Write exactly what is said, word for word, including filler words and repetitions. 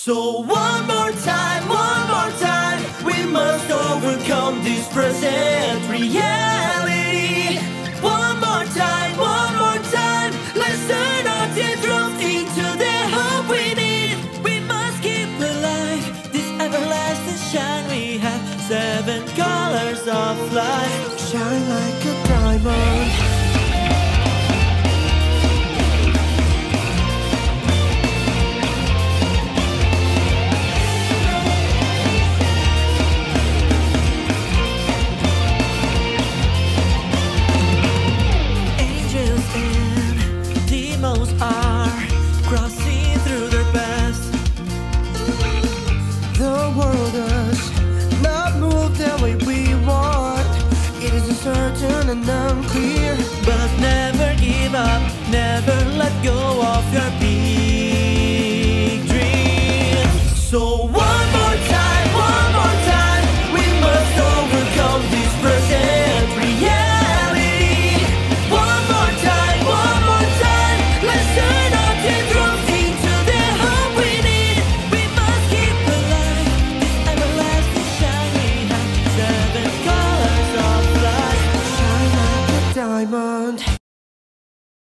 So one more time, one more time, we must overcome this present reality. One more time, one more time, let's turn our teardrops into the hope we need. We must keep alive this everlasting shine we have. Seven colors of light, shine like a diamond. Are crossing through their past. The world does not move the way we want. It is uncertain and unclear, but never give up, never let go of your peace.